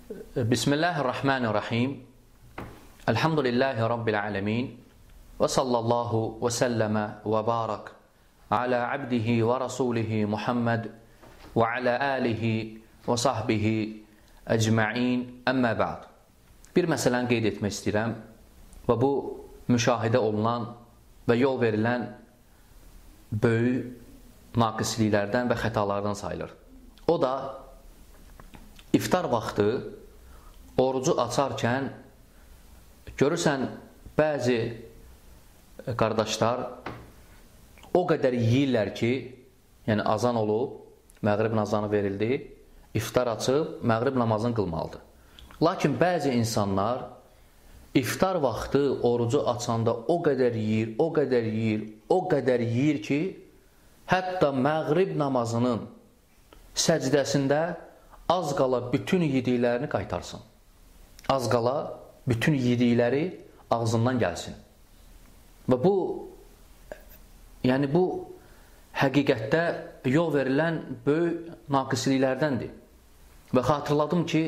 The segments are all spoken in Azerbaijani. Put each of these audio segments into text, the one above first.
Bismillahirrahmanirrahim. Elhamdülillahi Rabbil alemin. Və sallallahu və səlləmə və barak alə abdihi və rasulihi Muhammed və alə alihi və sahbihi əcma'in. Əmmə ba'd. Bir məsələni qeyd etmək istəyirəm və bu müşahidə olunan və yol verilən böyük naqisliklərdən və xətalardan sayılır. O da iftar vaxtı orucu açarkən görürsən bəzi qardaşlar o qədər yeyirlər ki, yəni azan olub, məğrib azanı verildi, iftar açıb, məğrib namazını qılmalıdır. Lakin bəzi insanlar iftar vaxtı orucu açanda o qədər yeyir, o qədər yeyir, o qədər yeyir ki, hətta məğrib namazının səcdəsində az qala bütün yediklərini qaytarsın. Az qala bütün yedikləri ağzından gəlsin. Və bu, yəni bu həqiqətdə yol verilən böyük naqisliklərdəndir. Və xatırladım ki,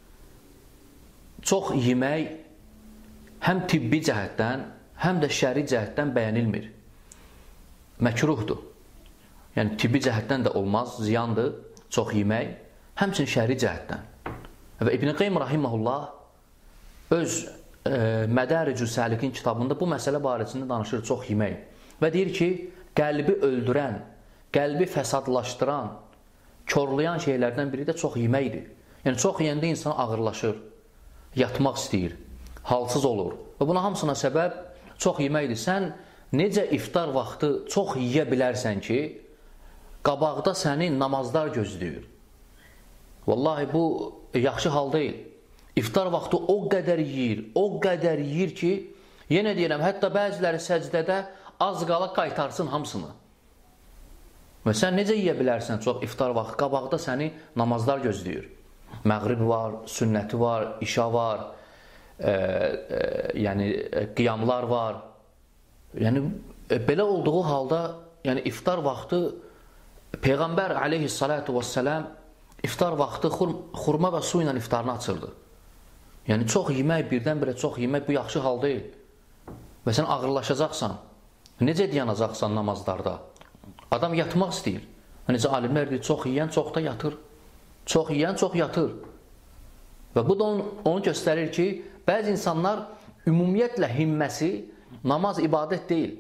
çox yemək həm tibbi cəhətdən, həm də şəri cəhətdən bəyənilmir. Məkruhdur. Yəni tibbi cəhətdən də olmaz, ziyandır çox yemək, həmçinin şəri cəhətdən. Və İbn Qayyim rahimehullah öz Mədaricü Səlikin kitabında bu məsələ barəsində danışır, çox yemək. Və deyir ki, qəlbi öldürən, qəlbi fəsadlaşdıran, körlayan şeylərdən biri də çox yeməkdir. Yəni çox yeyəndə insan ağırlaşır, yatmaq istəyir, halsız olur. Və buna hamısına səbəb çox yeməkdir. Sən necə iftar vaxtı çox yeyə bilərsən ki, qabaqda səni namazlar gözləyir. Vallahi bu yaxşı hal deyil. İftar vaxtı o qədər yeyir ki, yenə deyirəm, hətta bəziləri səcdədə az qala qaytarsın hamısını. Və sən necə yeyə bilərsən çox iftar vaxtı? Qabaqda səni namazlar gözləyir. Məğrib var, sünnəti var, işa var, yəni qiyamlar var. Yəni belə olduğu halda, yəni iftar vaxtı Peyğəmbər aleyhissalatu vesselam iftar vaxtı xurma və su ilə iftarını açırdı. Yəni çox yemək, birdən-birə çox yemək bu yaxşı hal deyil. Və sən ağırlaşacaqsan, necə dayanacaqsan namazlarda? Adam yatmaq istəyir. Necə alimlər deyir, çox yeyən çox da yatır. Çox yeyən çox yatır. Və bu da onu göstərir ki, bəzi insanlar ümumiyyətlə himməsi namaz, ibadət deyil.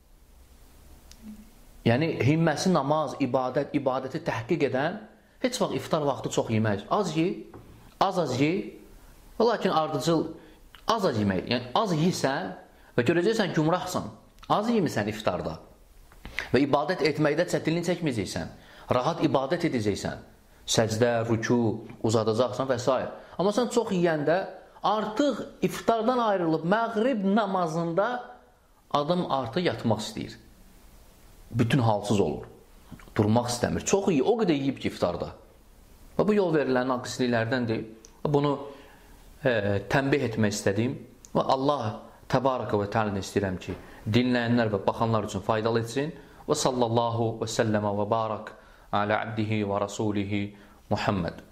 Yəni himməsi namaz, ibadət, ibadəti təhqiq edən heç vaxt iftar vaxtı çox yemək. Az ye, az ye. Lakin ardıcıl az yemək. Yəni az yeyirsən və görəcəksən gümrahsan. Az yemirsən iftarda. Və ibadət etməkdə çətinlik çəkməyəcəksən. Rahat ibadət edəcəksən. Səcdə, rüku, uzadacaqsan və s. Amma sən çox yeyəndə artıq iftardan ayrılıb məğrib namazında adam artıq yatmaq istəyir. Bütün halsız olur. Durmaq istəmir. Çox iyi, o qədər yeyib ki iftarda. Və bu yol verilən naqisliklərdəndir. Bunu tənbih etmək istədim. Və Allah təbarəkə və təala istəyirəm ki, dinləyənlər və baxanlar üçün faydalı etsin. Və sallallahu və səlləmə və barak alə abdihi və rasulihi Muhammed.